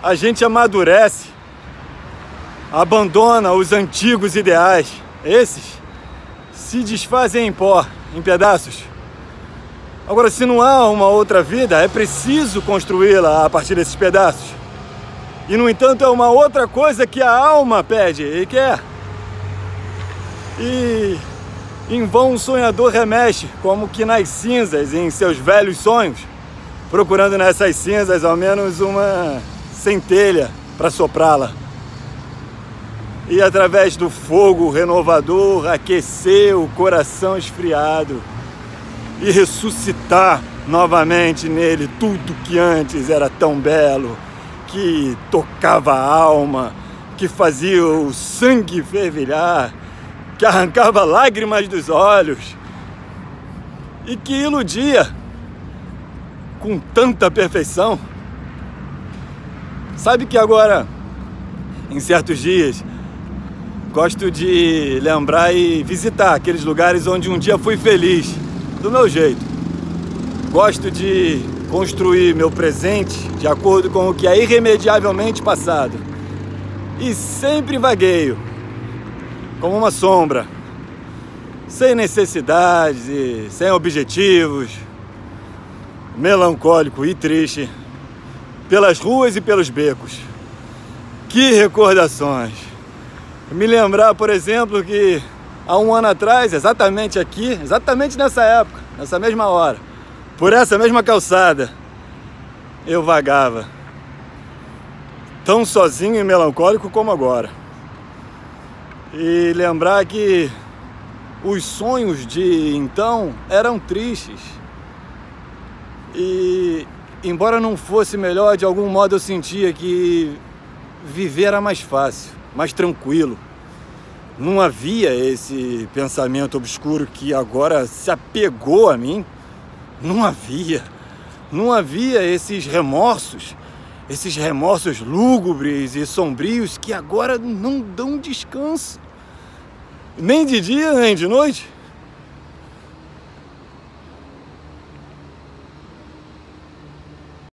a gente amadurece, abandona os antigos ideais. Esses se desfazem em pó, em pedaços. Agora, se não há uma outra vida, é preciso construí-la a partir desses pedaços. E, no entanto, é uma outra coisa que a alma pede e quer. E em vão o sonhador remexe, como que nas cinzas, em seus velhos sonhos, procurando nessas cinzas ao menos uma centelha para soprá-la. E através do fogo renovador, aquecer o coração esfriado e ressuscitar novamente nele tudo que antes era tão belo, que tocava a alma, que fazia o sangue fervilhar, que arrancava lágrimas dos olhos e que iludia com tanta perfeição. Sabe que agora, em certos dias, gosto de lembrar e visitar aqueles lugares onde um dia fui feliz, do meu jeito. Gosto de construir meu presente de acordo com o que é irremediavelmente passado. E sempre vagueio, como uma sombra, sem necessidades e sem objetivos, melancólico e triste, pelas ruas e pelos becos. Que recordações! Me lembrar, por exemplo, que há um ano atrás, exatamente aqui, exatamente nessa época, nessa mesma hora, por essa mesma calçada, eu vagava, tão sozinho e melancólico como agora. E lembrar que os sonhos de então eram tristes. E, embora não fosse melhor, de algum modo eu sentia que viver era mais fácil, mais tranquilo. Não havia esse pensamento obscuro que agora se apegou a mim. Não havia esses remorsos lúgubres e sombrios que agora não dão descanso, nem de dia nem de noite.